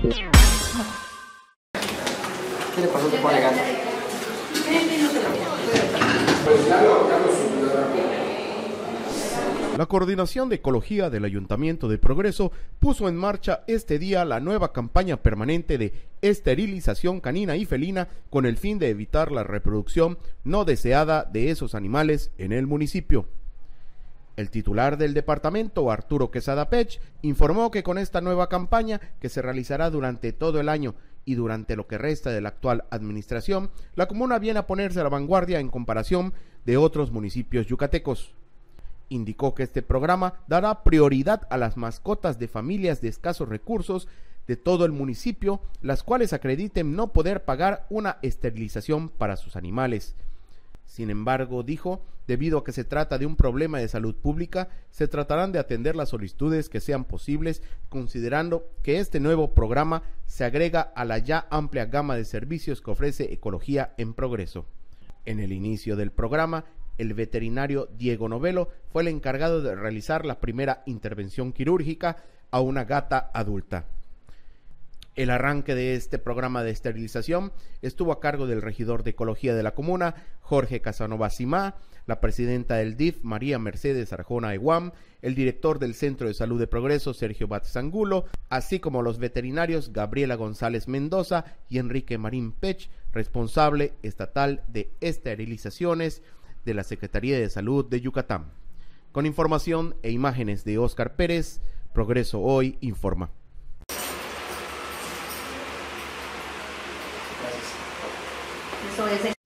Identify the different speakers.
Speaker 1: ¿Qué le pasó a tu pobre gato?
Speaker 2: La Coordinación de Ecología del Ayuntamiento de Progreso puso en marcha este día la nueva campaña permanente de esterilización canina y felina con el fin de evitar la reproducción no deseada de esos animales en el municipio. El titular del departamento, Arturo Quesada Pech, informó que con esta nueva campaña, que se realizará durante todo el año y durante lo que resta de la actual administración, la comuna viene a ponerse a la vanguardia en comparación de otros municipios yucatecos. Indicó que este programa dará prioridad a las mascotas de familias de escasos recursos de todo el municipio, las cuales acrediten no poder pagar una esterilización para sus animales. Sin embargo, dijo, debido a que se trata de un problema de salud pública, se tratarán de atender las solicitudes que sean posibles, considerando que este nuevo programa se agrega a la ya amplia gama de servicios que ofrece Ecología en Progreso. En el inicio del programa, el veterinario Diego Novelo fue el encargado de realizar la primera intervención quirúrgica a una gata adulta. El arranque de este programa de esterilización estuvo a cargo del regidor de Ecología de la comuna, Jorge Casanova Simá, la presidenta del DIF, María Mercedes Arjona Eguam, el director del Centro de Salud de Progreso, Sergio Bates Angulo, así como los veterinarios Gabriela González Mendoza y Enrique Marín Pech, responsable estatal de esterilizaciones de la Secretaría de Salud de Yucatán. Con información e imágenes de Óscar Pérez, Progreso Hoy informa.
Speaker 3: Eso es